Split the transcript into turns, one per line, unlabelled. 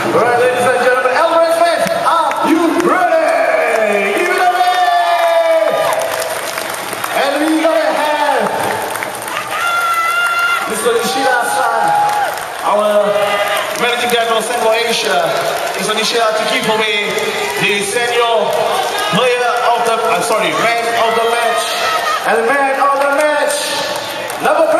Alright, ladies and gentlemen, Alvarez fans, are you ready? Give it away! And we gonna have Mr. Nishida-san, our managing director of Central Asia. Mr. Nishida to keep away the senior player of the, man of the match. And man of the match, number